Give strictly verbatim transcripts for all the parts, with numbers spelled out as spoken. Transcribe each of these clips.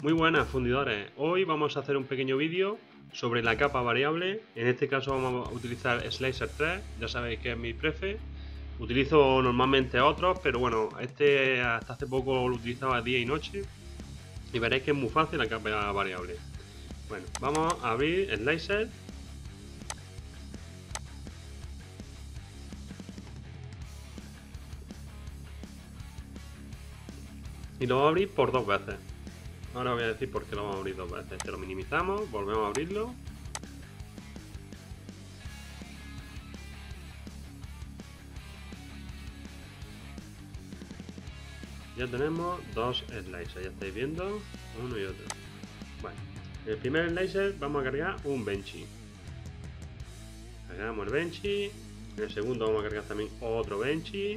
Muy buenas fundidores, hoy vamos a hacer un pequeño vídeo sobre la capa variable. En este caso vamos a utilizar Slicer tres, ya sabéis que es mi prefe. Utilizo normalmente otros, pero bueno, este hasta hace poco lo utilizaba día y noche y veréis que es muy fácil la capa variable. Bueno, vamos a abrir Slicer. Y lo vamos a abrir por dos veces. Ahora voy a decir por qué lo vamos a abrir dos veces. Este lo minimizamos, volvemos a abrirlo. Ya tenemos dos slicers, ya estáis viendo, uno y otro. Bueno, en el primer slicer vamos a cargar un benchy. Cargamos el benchy. En el segundo vamos a cargar también otro benchy.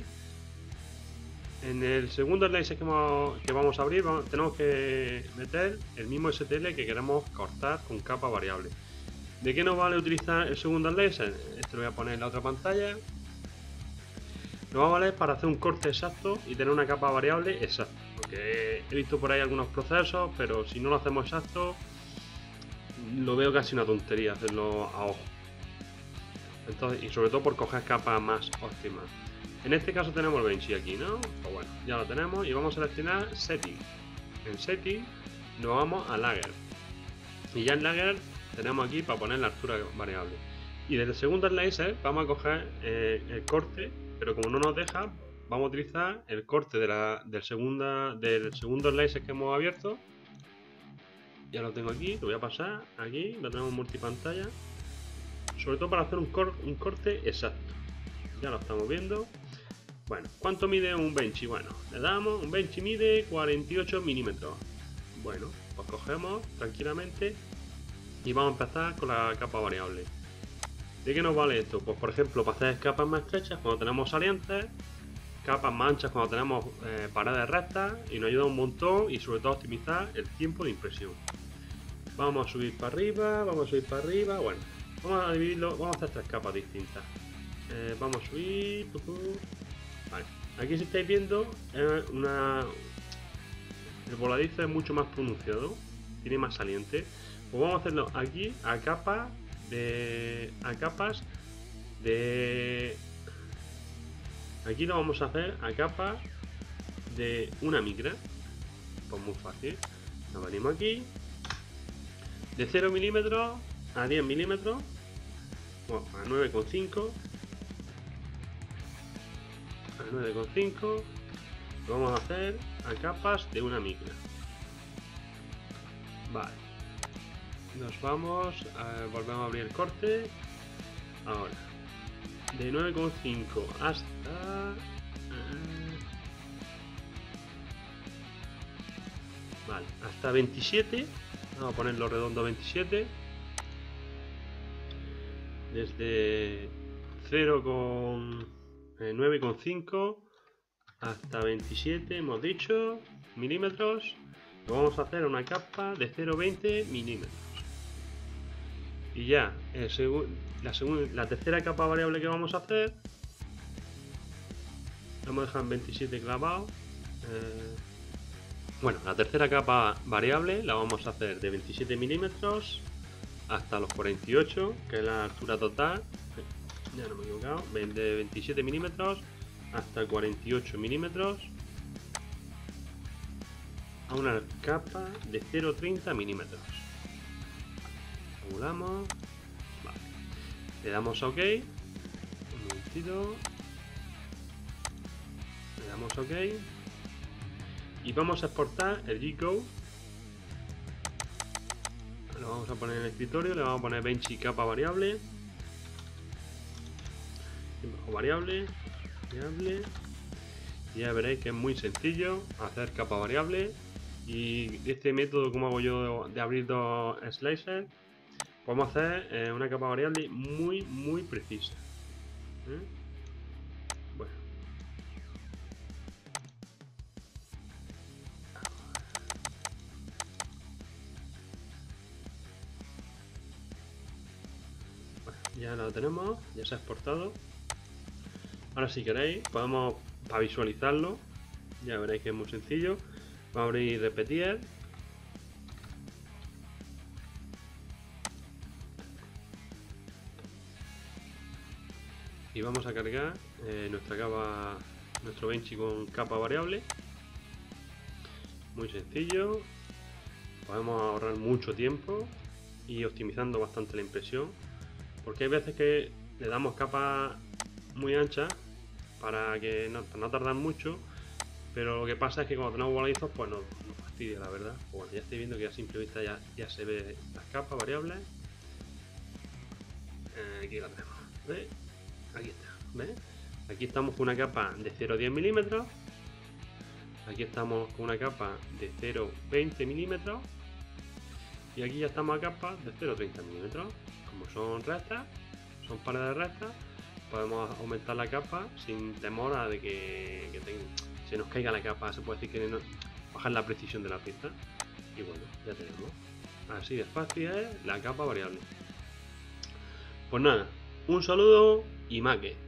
En el segundo slicer que vamos, que vamos a abrir vamos, tenemos que meter el mismo S T L que queremos cortar con capa variable. ¿De qué nos vale utilizar el segundo slicer? Este lo voy a poner en la otra pantalla. Nos va a valer para hacer un corte exacto y tener una capa variable exacta. Porque he visto por ahí algunos procesos, pero si no lo hacemos exacto, lo veo casi una tontería hacerlo a ojo. Entonces, y sobre todo por coger capas más óptimas. En este caso tenemos el benchy aquí, ¿no? Pues bueno, ya lo tenemos y vamos a seleccionar Setting. En Setting nos vamos a Lager. Y ya en Lager tenemos aquí para poner la altura variable. Y desde el segundo slicer vamos a coger eh, el corte, pero como no nos deja, vamos a utilizar el corte de la, del, segunda, del segundo slicer que hemos abierto. Ya lo tengo aquí, lo voy a pasar aquí, lo tenemos en multipantalla. Sobre todo para hacer un, cor, un corte exacto. Ya lo estamos viendo. Bueno, ¿cuánto mide un benchy? Bueno, le damos, un benchy mide cuarenta y ocho milímetros. Bueno, pues cogemos tranquilamente y vamos a empezar con la capa variable. ¿De qué nos vale esto? Pues por ejemplo, para hacer capas más estrechas cuando tenemos salientes, capas más anchas cuando tenemos eh, paredes rectas, y nos ayuda un montón y sobre todo a optimizar el tiempo de impresión. Vamos a subir para arriba, vamos a subir para arriba, bueno, vamos a dividirlo, vamos a hacer tres capas distintas. Eh, vamos a subir, vale. Aquí si estáis viendo, es una... el voladizo es mucho más pronunciado, tiene más saliente. Pues vamos a hacerlo aquí a capas de a capas de aquí lo vamos a hacer a capas de una micra. Pues muy fácil, nos venimos aquí de cero milímetros a diez milímetros, bueno, a nueve coma cinco, a nueve coma cinco lo vamos a hacer a capas de una micra. Vale, nos vamos, a, volvemos a abrir el corte. Ahora, de nueve coma cinco hasta... Uh, vale, hasta veintisiete. Vamos a ponerlo redondo a veintisiete. Desde cero coma nueve coma cinco hasta veintisiete, hemos dicho, milímetros. Lo vamos a hacer una capa de cero coma veinte milímetros. Y ya, el la, la tercera capa variable que vamos a hacer, vamos a dejar en veintisiete clavado. Eh, bueno, la tercera capa variable la vamos a hacer de veintisiete milímetros hasta los cuarenta y ocho, que es la altura total. Ya no me he equivocado, de veintisiete milímetros hasta cuarenta y ocho milímetros a una capa de cero coma treinta milímetros. Calculamos, vale. Le damos a OK, un momentito, le damos a OK y vamos a exportar el G-Code. Lo vamos a poner en el escritorio, le vamos a poner benchy capa variable, variable, variable, y ya veréis que es muy sencillo hacer capa variable. Y este método, como hago yo de abrir dos slicers, podemos hacer eh, una capa variable muy muy precisa. ¿Eh? Bueno, bueno, ya lo tenemos, ya se ha exportado. Ahora si queréis podemos, para visualizarlo, ya veréis que es muy sencillo, vamos a abrir repetir Y vamos a cargar eh, nuestra capa, nuestro Benchy con capa variable. Muy sencillo. Podemos ahorrar mucho tiempo y optimizando bastante la impresión, porque hay veces que le damos capas muy anchas para que no, para no tardar mucho, pero lo que pasa es que cuando tenemos voladizos pues nos, nos fastidia, la verdad. Pues bueno, ya estoy viendo que a simple vista ya, ya se ve las capas variables. Eh, aquí la tenemos, ¿ves? Aquí está, ¿ves? Aquí estamos con una capa de cero coma diez milímetros. Aquí estamos con una capa de cero coma veinte milímetros. Y aquí ya estamos a capas de cero coma treinta milímetros. Como son rectas, son paredes rectas, podemos aumentar la capa sin temor a de que, que tenga, se nos caiga la capa. Se puede decir que no, bajar la precisión de la pieza. Y bueno, ya tenemos. Así de fácil es la capa variable. Pues nada, un saludo y maque.